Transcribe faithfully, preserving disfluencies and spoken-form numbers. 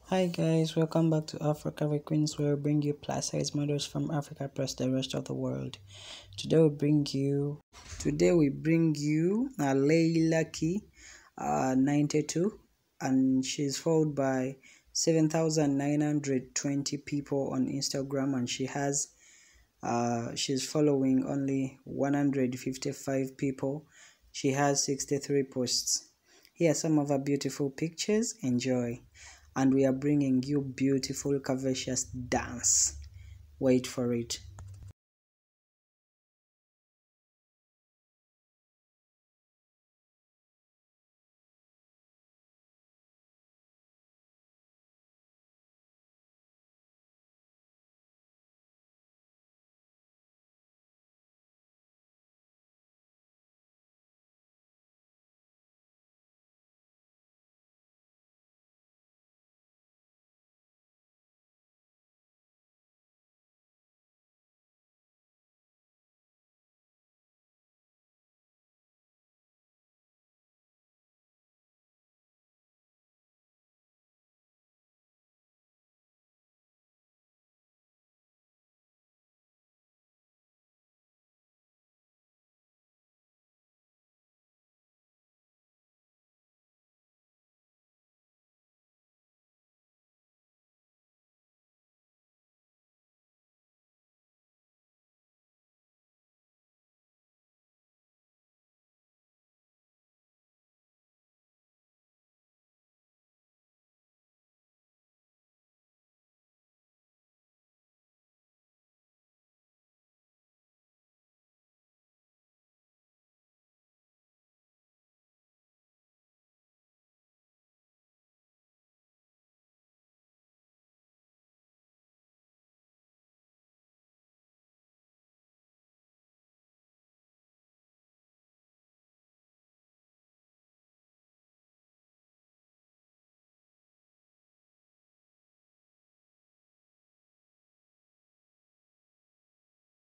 Hi guys, welcome back to Afro Queens, where we bring you plus size models from Africa plus the rest of the world. Today we bring you today we bring you a Laylakay ninety-two, and she's followed by seven thousand nine hundred twenty people on Instagram, and she has uh she's following only one hundred fifty-five people. She has sixty-three posts. Here are some of her beautiful pictures. Enjoy. And we are bringing you beautiful curvaceous dance. Wait for it.